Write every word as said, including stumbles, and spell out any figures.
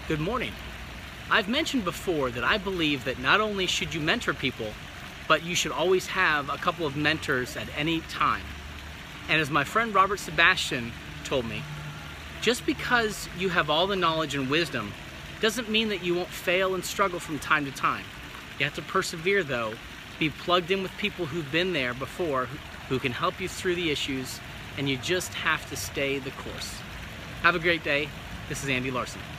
Good morning. I've mentioned before that I believe that not only should you mentor people, but you should always have a couple of mentors at any time. And as my friend Robert Sebestyen told me, just because you have all the knowledge and wisdom doesn't mean that you won't fail and struggle from time to time. You have to persevere though, be plugged in with people who've been there before, who can help you through the issues, and you just have to stay the course. Have a great day. This is Andy Larson.